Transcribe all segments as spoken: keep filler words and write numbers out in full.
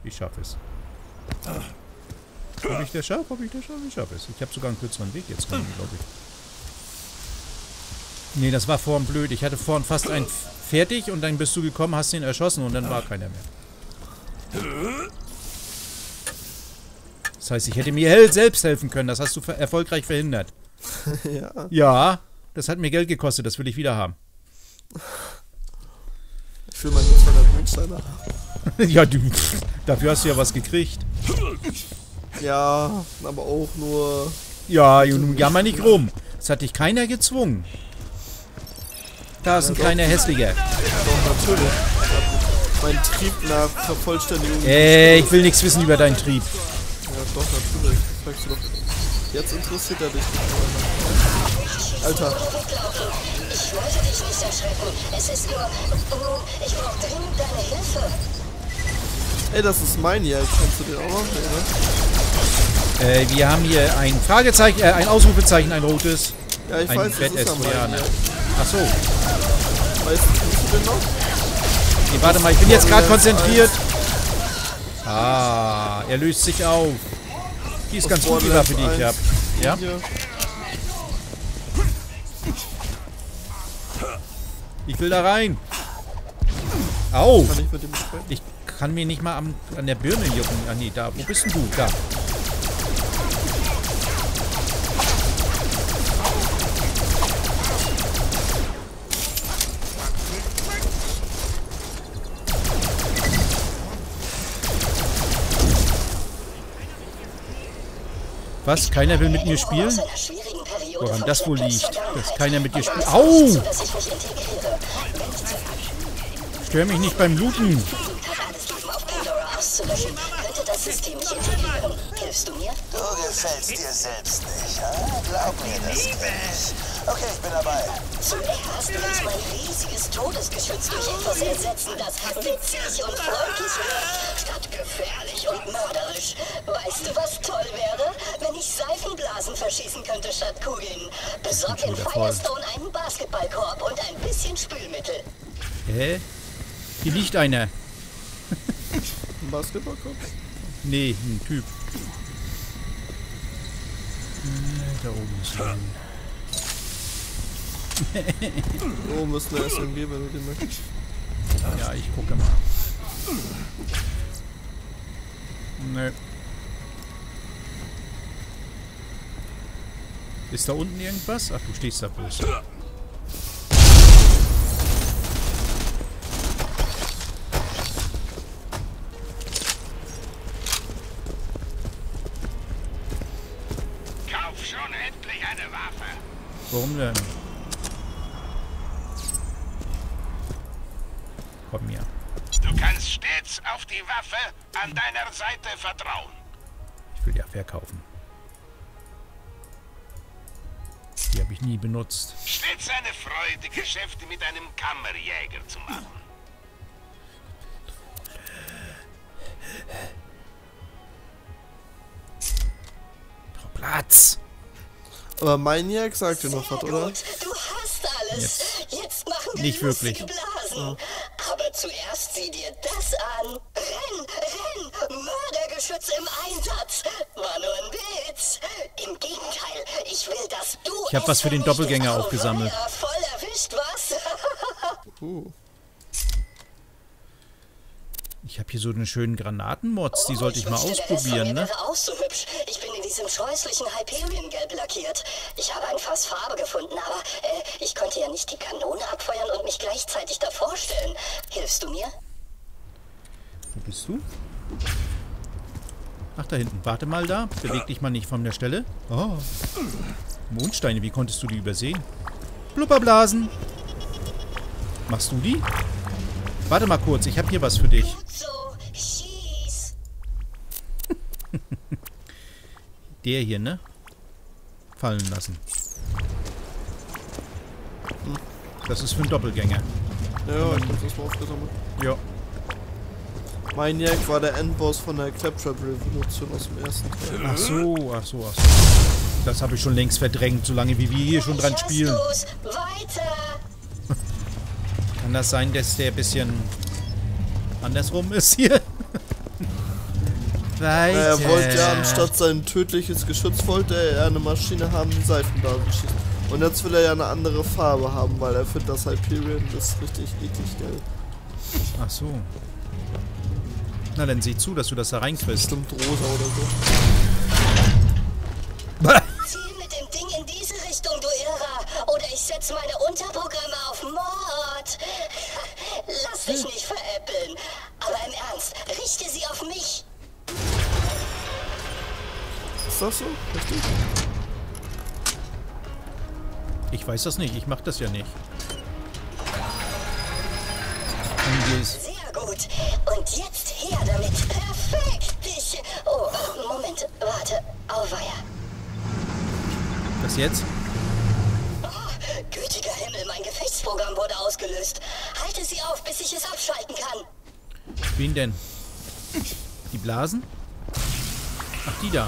Ich schaffe es. Ob ich das schaffe? Ob ich das schaffe? Ich schaffe es. Ich habe sogar einen kürzeren Weg jetzt genommen, glaube ich. Nee, das war vorhin blöd. Ich hatte vorhin fast einen fertig und dann bist du gekommen, hast ihn erschossen und dann war keiner mehr. Das heißt, ich hätte mir hell selbst helfen können. Das hast du ver- erfolgreich verhindert. Ja. Ja, das hat mir Geld gekostet. Das will ich wieder haben. Ich will mal jetzt von der Blutsteiner haben. Ja, du, dafür hast du ja was gekriegt. Ja, aber auch nur... Ja, nun jammer nicht rum. Das hat dich keiner gezwungen. Da ist ein kleiner Hässlicher. Doch, natürlich. Mein Trieb nach Vervollständigung... Äh, ich will nichts wissen über deinen Trieb. Ja, doch, natürlich. Das fragst du doch. Jetzt interessiert er dich nicht. Alter. Ich wollte dich nicht erschrecken. Es ist nur... Ich brauche dringend deine Hilfe. Ey, das ist mein Jahr. Kennst du den auch noch? Nee, ne? Äh, wir haben hier ein Fragezeichen, äh, ein Ausrufezeichen, ein rotes. Ja, ich ein weiß, das ist ja mein Trojaner. Jahr. Ach so. Weißt du, kennst du den noch? Nee, warte mal, ich bin jetzt gerade konzentriert. Ah, er löst sich auf. Die ist Aus ganz gut, die Waffe, die ich habe. Ja? Hier. Ich will da rein. Au! Kann ich mit dem sprechen? Ich kann mir nicht mal am, an der Birne jucken. Ah nee, da. Wo bist denn du? Da. Was? Keiner will mit mir spielen? Woran das wohl liegt? Dass keiner mit dir spielt. Au! Stör mich nicht beim Looten. Hilfst du mir? Du gefällst dir selbst nicht, ja? Glaub mir, das kenn ich. Okay, ich bin dabei. Zuerst will ich mein riesiges Todesgeschütz durch etwas ersetzen, das witzig und freundlich wirkt, statt gefährlich und mörderisch. Weißt du, was toll wäre? Wenn ich Seifenblasen verschießen könnte statt Kugeln. Besorg in Firestone einen Basketballkorb und ein bisschen Spülmittel. Hä? Hier liegt einer. Ein Basketballkorb? Nee, ein Typ. Da oben ist er. Oh, müssen wir S M G, wenn du den möchtest. Ja, ich gucke mal. Nö. Ist da unten irgendwas? Ach, du stehst da bloß. Kauf schon endlich eine Waffe. Warum denn? Komm her. Du kannst stets auf die Waffe an deiner Seite vertrauen. Ich will ja verkaufen. Die habe ich nie benutzt. Stets eine Freude, Geschäfte mit einem Kammerjäger zu machen. Platz! Aber Maniac sagt dir noch was, oder? Gut, du hast alles. Jetzt. Jetzt machen wir Nicht wirklich. lustige Blasen. Aber zuerst sieh dir das an. Renn, renn! Mördergeschütz im Einsatz. War nur ein Witz. Im Gegenteil, ich will, dass du Ich hab was für den es nicht Doppelgänger auf aufgesammelt. Feuer voll erwischt, was? Uh. Ich habe hier so einen schönen Granatenmods, die sollte ich mal wünschte, der ausprobieren, Rest von mir ne? wäre auch so hübsch. Ich bin in diesem scheußlichen Hyperion-Gelb lackiert. Ich habe ein Fass Farbe gefunden, aber äh, ich konnte ja nicht die Kanone abfeuern und mich gleichzeitig davor stellen. Hilfst du mir? Wo bist du? Ach, da hinten. Warte mal da. Beweg dich mal nicht von der Stelle. Oh. Mondsteine, wie konntest du die übersehen? Blubberblasen. Machst du die? Warte mal kurz, ich habe hier was für dich. Gut so, schieß. Der hier, ne? Fallen lassen. Das ist für einen Doppelgänger. Ja, ich hab das mal aufgesammelt. Ja. Maniac war der Endboss von der Claptrap-Revolution aus dem ersten Teil. Ach so, ach so, ach so. Das habe ich schon längst verdrängt, solange wie wir hier schon dran spielen. Los, weiter. Kann das sein, dass der ein bisschen andersrum ist hier? weiter. Na, er wollte ja, anstatt sein tödliches Geschütz, wollte er eine Maschine haben, die Seifenblasen schießt. Und jetzt will er ja eine andere Farbe haben, weil er findet das Hyperion ist richtig eklig gelb. Ach so. Na, dann sieh zu, dass du das da reinkriegst. Stimmt, rosa oder so. Ziel mit dem Ding in diese Richtung, du Irrer. Oder ich setze meine Unterprogramme auf Mord. Lass dich nicht veräppeln. Aber im Ernst, richte sie auf mich. Ist das so? Richtig? Ich weiß das nicht, ich mach das ja nicht. Sehr gut. Und jetzt her damit. Perfekt. Ich... Oh, Moment. Warte. Auweia. Was jetzt? Oh, gütiger Himmel, mein Gefechtsprogramm wurde ausgelöst. Halte sie auf, bis ich es abschalten kann. Wen denn? Die Blasen? Ach, die da.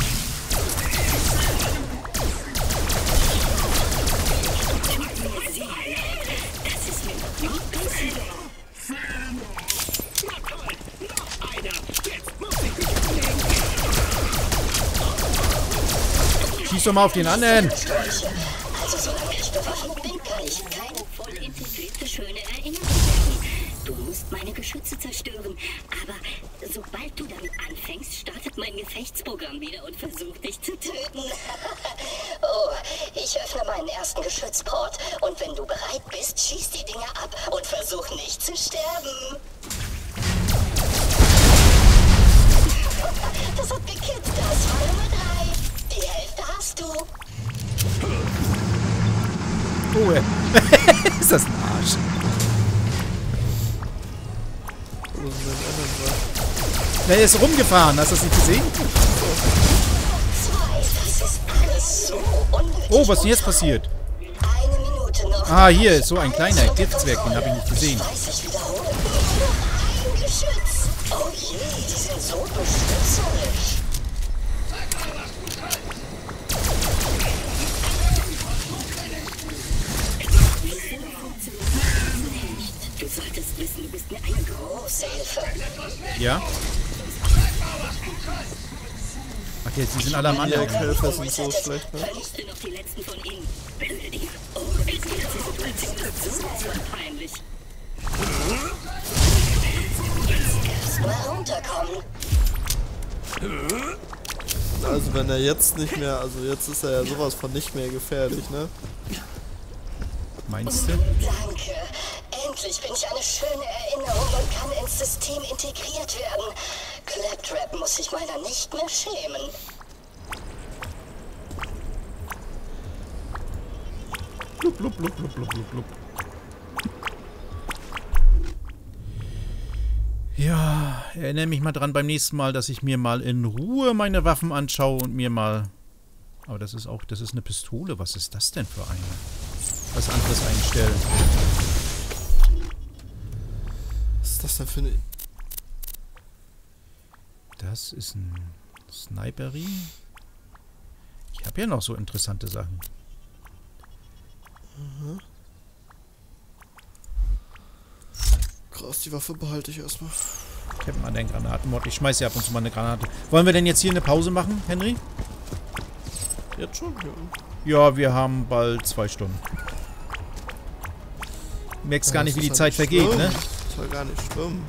Schieß doch mal auf den anderen. Also solange ich bewaffnet bin, kann ich keine voll integrierte, schöne Erinnerung werden. Du musst meine Geschütze zerstören. Aber sobald du damit anfängst, startet mein Gefechtsprogramm wieder und versucht dich zu töten. Oh, ich öffne meinen ersten Geschützport. Und wenn du bereit bist, schieß die Dinger ab und versuch nicht zu sterben. Das hat gekippt. Das war Nummer drei. Die Hälfte hast du. Oh, ist das ein Arsch? Wo sind denn die anderen zwei? Na, er ist rumgefahren. Hast du das nicht gesehen? Zwei, das ist alles so unnötig. Oh, was ist denn jetzt passiert? Eine Minute noch. Ah, hier ist so ein kleiner Giftzwerg. Den habe ich nicht gesehen. dreißig wiederholen. Ein Geschütz. Oh je, die sind so beschützerisch. Du solltest wissen, du bist mir eine große Hilfe. Ja? Ach, jetzt, die sind alle am Die anderen. Helfer sind so schlecht, ne? Vernichte noch die letzten von ihnen. Blöde Dinger. Oh, die Situation ist sowas von peinlich. Jetzt erstmal runterkommen. Also wenn er jetzt nicht mehr, also jetzt ist er ja sowas von nicht mehr gefährlich, ne? Meinst du? Danke. Endlich bin ich eine schöne Erinnerung und kann ins System integriert werden. Claptrap muss sich meiner nicht mehr schämen. Blub, blub, blub, blub, blub, blub, blub. Ja, erinnere mich mal dran beim nächsten Mal, dass ich mir mal in Ruhe meine Waffen anschaue und mir mal... Aber das ist auch, das ist eine Pistole. Was ist das denn für eine? Was anderes einstellen. Was ist das denn für eine... Das ist ein Snipery. Ich habe ja noch so interessante Sachen. Mhm. Krass, die Waffe behalte ich erstmal. Ich habe mal den Granatenmord. Ich schmeiße ja ab und zu mal eine Granate. Wollen wir denn jetzt hier eine Pause machen, Henry? Jetzt schon? Ja. Ja, wir haben bald zwei Stunden. Du merkst Ja, gar nicht, das wie die ist Zeit ja nicht vergeht, schlimm. ne? Das war gar nicht schlimm.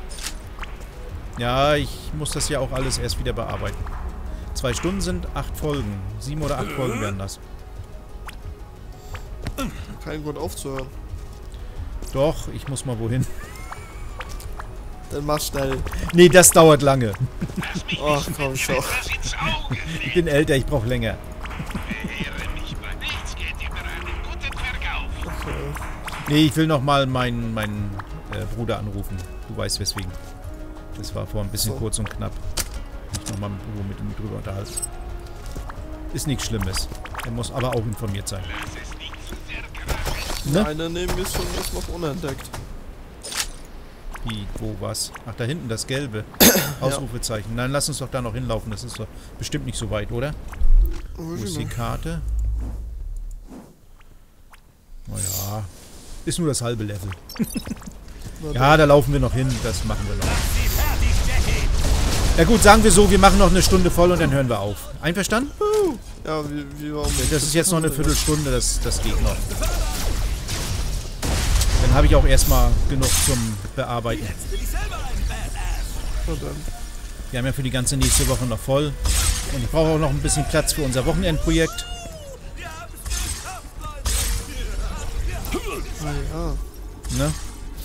Ja, ich muss das ja auch alles erst wieder bearbeiten. Zwei Stunden sind acht Folgen. Sieben oder acht Folgen werden das. Kein Grund aufzuhören. Doch, ich muss mal wohin. Dann mach schnell. Nee, das dauert lange. Lass mich Ach, nicht komm mit schon. Schwert ins Auge Ich nehmen. bin älter, ich brauche länger. Verehre mich bei nichts, geht über einen guten Verkauf. Nee, ich will noch mal meinen, meinen äh, Bruder anrufen. Du weißt weswegen. Das war vor ein bisschen So. kurz und knapp. Ich noch mal mit, mit ihm drüber unterhalten. Ist nichts Schlimmes. Er muss aber auch informiert sein. Lass es nicht zu sehr krachen. Ne? Einer neben mir ist schon ist noch unentdeckt. Wie, wo, was? Ach, da hinten, das Gelbe. Ausrufezeichen. Nein, lass uns doch da noch hinlaufen. Das ist doch bestimmt nicht so weit, oder? Wo ist die Karte? Naja. Ist nur das halbe Level. Ja, da laufen wir noch hin. Das machen wir noch. Ja gut, sagen wir so, wir machen noch eine Stunde voll und dann hören wir auf. Einverstanden? Ja, wie, wie warum? Das ist jetzt noch eine Viertelstunde, das, das geht noch. Dann habe ich auch erstmal genug zum Bearbeiten. Wir haben ja für die ganze nächste Woche noch voll. Und ich brauche auch noch ein bisschen Platz für unser Wochenendprojekt. Ah, ja. Ne?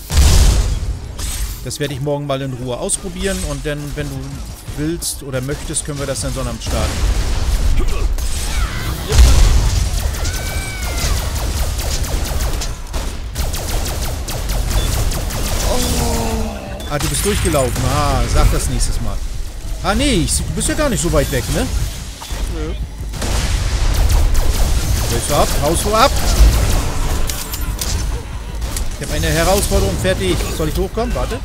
Das werde ich morgen mal in Ruhe ausprobieren und dann, wenn du willst oder möchtest, können wir das dann Sonnabend starten. Ah, du bist durchgelaufen. Ah, sag das nächstes Mal. Ah, nee, ich, du bist ja gar nicht so weit weg, ne? Nö. Willst du ab? Haust du ab? Ich habe eine Herausforderung fertig. Soll ich hochkommen? Warte.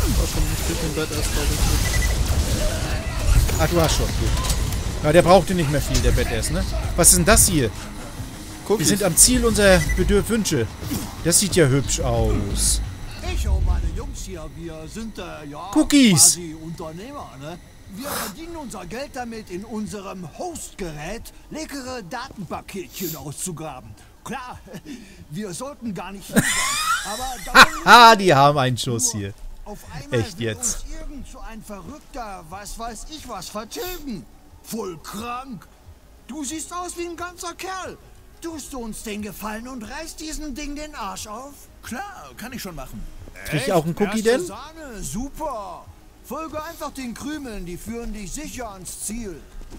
Ah, du hast schon. Gut. Ja, der brauchte nicht mehr viel, der Badass, ne? Was ist denn das hier? Guck, Wir sind am Ziel unserer Bedürfwünsche. Das sieht ja hübsch aus. Ich und meine Jungs hier, wir sind äh, ja Cookies. quasi Unternehmer, ne? Wir verdienen unser Geld damit, in unserem Hostgerät leckere Datenpaketchen auszugraben. Klar, wir sollten gar nicht hier sein, aber Ah, die haben einen Schuss hier. auf einmal Echt will jetzt? uns irgend so ein Verrückter, was weiß ich was, vertilgen. Voll krank. Du siehst aus wie ein ganzer Kerl. Tust du uns den Gefallen und reißt diesen Ding den Arsch auf? Klar, kann ich schon machen. Krieg ich auch einen Cookie Erste denn? Sahne, super. Folge einfach den Krümeln, die führen dich sicher ans Ziel.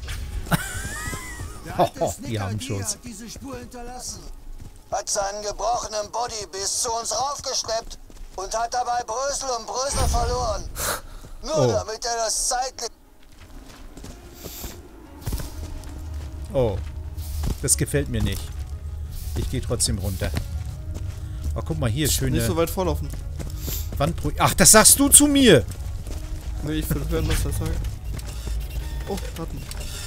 Der alte Hoho, die Snicker haben D Schuss. hat diese Spur hinterlassen. Hat seinen gebrochenen Body bis zu uns raufgeschleppt und hat dabei Brösel und Brösel verloren. Nur Oh. damit er das zeitlich... Oh. Das gefällt mir nicht. Ich gehe trotzdem runter. Oh, guck mal hier, schöne Nicht so weit vorlaufen. Wandprojekt. Ach, das sagst du zu mir! Nee, ich will hören, was er sagt. Oh, Daten.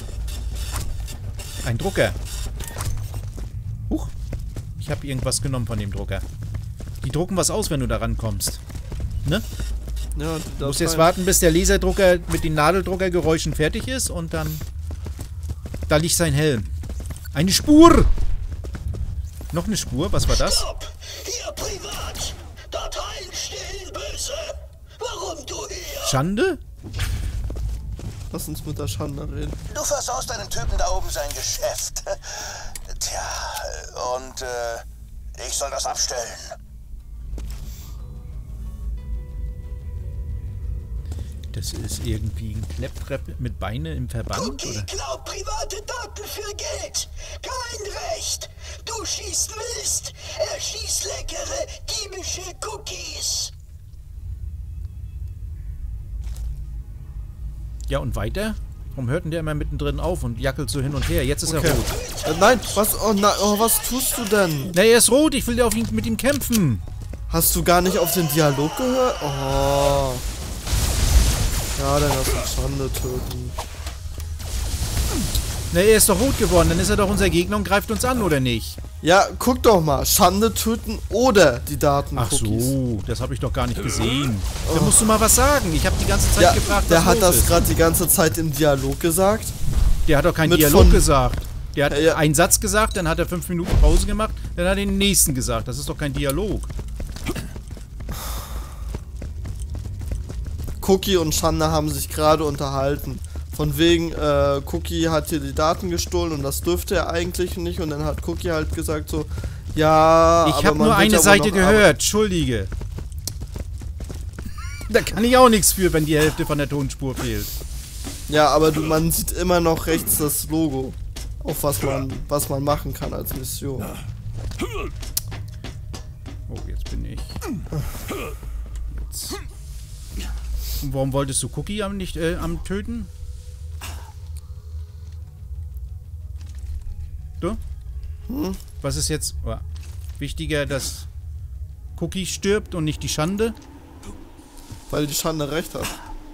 Ein Drucker. Huch. Ich habe irgendwas genommen von dem Drucker. Die drucken was aus, wenn du da rankommst. Ne? Ja, Du musst jetzt warten, bis der Laserdrucker mit den Nadeldruckergeräuschen fertig ist und dann... Da liegt sein Helm. Eine Spur! Noch eine Spur? Was war das? Stopp! Hier privat! Dateien stehen böse! Warum du hier? Schande? Lass uns mit der Schande reden. Du versaust deinem Typen da oben sein Geschäft. Tja, und äh, ich soll das abstellen. Das ist irgendwie ein Klepptrepp mit Beine im Verband, Cookie oder? klaut private Daten für Geld! Kein Recht! Du schießt Mist! Er schießt leckere, diebische Cookies! Ja, und weiter? Warum hört denn der immer mittendrin auf und jackelt so hin und her? Jetzt ist Okay. er rot. Äh, nein, was, oh, na, oh, was tust du denn? Na, er ist rot. Ich will ja auf ihn, mit ihm kämpfen. Hast du gar nicht auf den Dialog gehört? Oh. Ja, dann lass uns Schande töten. Na, er ist doch rot geworden. Dann ist er doch unser Gegner und greift uns an, oder nicht? Ja, guck doch mal. Schande töten oder die Daten. Ach so, das habe ich doch gar nicht gesehen. Da musst du mal was sagen. Ich habe die ganze Zeit Ja, gefragt, der was hat los das ist. gerade die ganze Zeit im Dialog gesagt. Der hat doch keinen mit Dialog von- gesagt. Der hat Ja, ja. einen Satz gesagt, dann hat er fünf Minuten Pause gemacht, dann hat er den nächsten gesagt. Das ist doch kein Dialog. Cookie und Schande haben sich gerade unterhalten. Von wegen, äh, Cookie hat hier die Daten gestohlen und das dürfte er eigentlich nicht. Und dann hat Cookie halt gesagt so, ja, Ich aber habe man nur wird eine aber Seite noch gehört, entschuldige. Da kann ich auch nichts für, wenn die Hälfte von der Tonspur fehlt. Ja, aber du, man sieht immer noch rechts das Logo, auf was man, was man machen kann als Mission. Oh, jetzt bin ich. Jetzt. Und warum wolltest du Cookie am nicht äh, am töten? Du? Was ist jetzt oh, wichtiger, dass Cookie stirbt und nicht die Schande? Weil die Schande recht hat.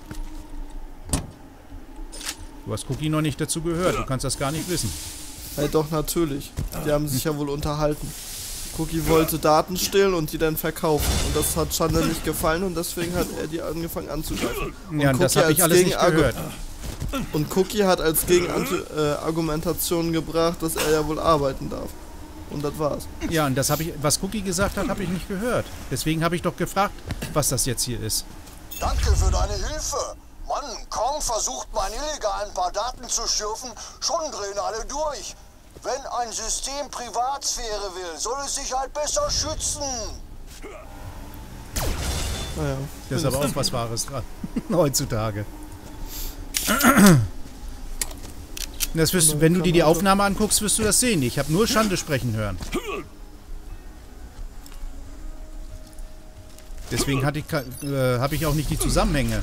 Du hast Cookie noch nicht dazu gehört, du kannst das gar nicht wissen. Ja, doch, natürlich. Die haben sich ja wohl unterhalten. Cookie wollte Daten stehlen und die dann verkaufen. Und das hat Chandler nicht gefallen und deswegen hat er die angefangen anzugreifen. Und Ja, und das Cookie habe ich als alles nicht Gegenargu- gehört. Und Cookie hat als Gegenargumentation gebracht, dass er ja wohl arbeiten darf. Und das war's. Ja, und das habe ich, was Cookie gesagt hat, habe ich nicht gehört. Deswegen habe ich doch gefragt, was das jetzt hier ist. Danke für deine Hilfe. Mann, Kong versucht mal illegal ein paar Daten zu schürfen, schon drehen alle durch. Wenn ein System Privatsphäre will, soll es sich halt besser schützen. Naja. Das ist aber auch was Wahres dran. Heutzutage. Das wirst, wenn du dir die Aufnahme anguckst, wirst du das sehen. Ich habe nur Schande sprechen hören. Deswegen hatte ich, äh, habe ich auch nicht die Zusammenhänge.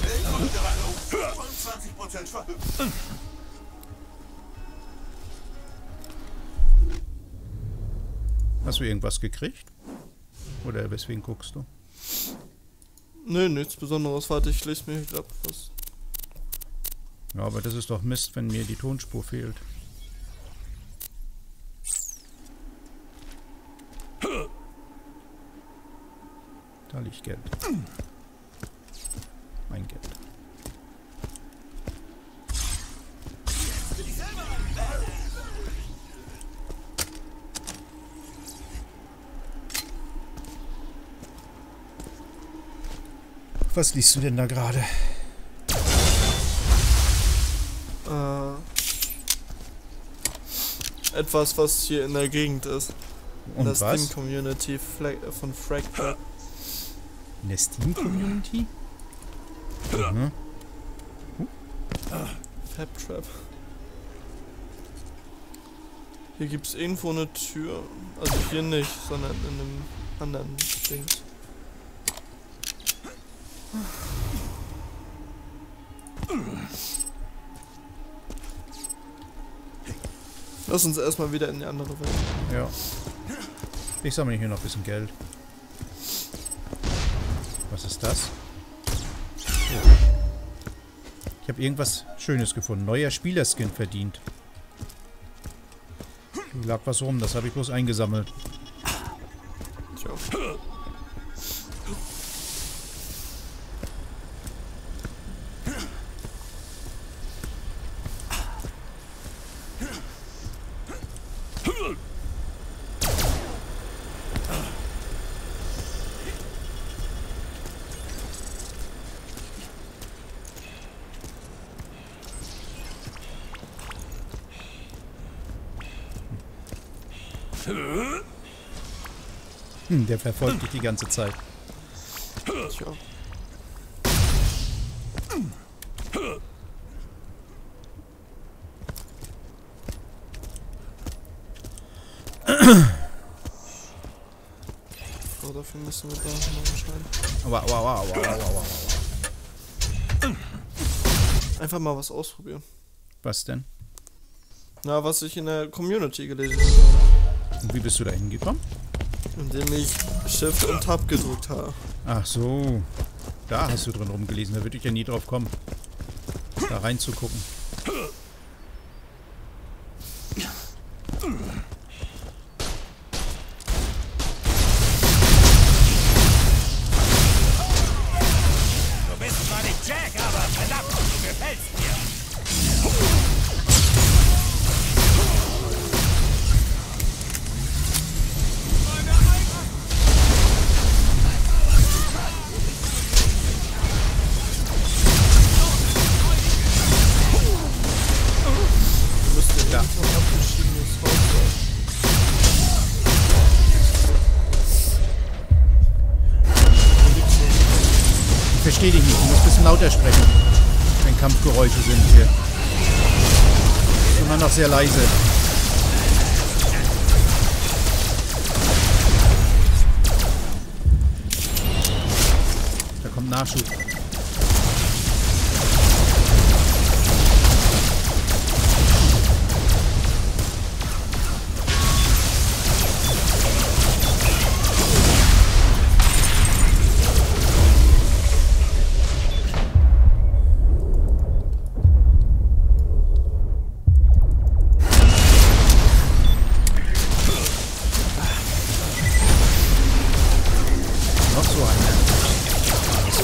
Hast du irgendwas gekriegt? Oder weswegen guckst du? Nö, nichts Besonderes. Warte, ich lese mir gerade was. Ja, aber das ist doch Mist, wenn mir die Tonspur fehlt. Da liegt Geld. Mein Geld. Was liest du denn da gerade? Äh, etwas, was hier in der Gegend ist. Und das was? Steam Community Flag äh, von Fragtrap. In der Steam Community? Mhm. Fabtrap. Hier gibt es irgendwo eine Tür. Also hier nicht, sondern in einem anderen Ding. Lass uns erstmal wieder in die andere Welt. Ja. Ich sammle hier noch ein bisschen Geld. Was ist das? Oh. Ich habe irgendwas Schönes gefunden. Neuer Spielerskin verdient. Hier lag was rum, das habe ich bloß eingesammelt. Tja. Hm, der verfolgt dich die ganze Zeit. Tja. So, dafür müssen wir da mal entscheiden. Aua, aua, aua, aua, aua, aua. Einfach mal was ausprobieren. Was denn? Na, was ich in der Community gelesen habe. Und wie bist du da hingekommen? Indem ich Shift und Tab gedrückt habe. Ach so. Da hast du drin rumgelesen. Da würde ich ja nie drauf kommen, da reinzugucken. Du bist zwar nicht Jack, aber verdammt, du gefällst mir. Ich verstehe dich nicht. Du musst ein bisschen lauter sprechen, wenn Kampfgeräusche sind hier. Ist immer noch sehr leise. Da kommt Nachschub.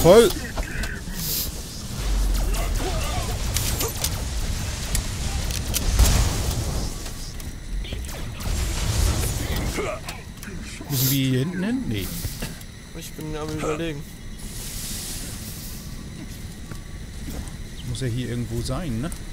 voll. Müssen wir hier hinten hin? Nee. Ich bin am Überlegen. Das muss ja hier irgendwo sein, ne?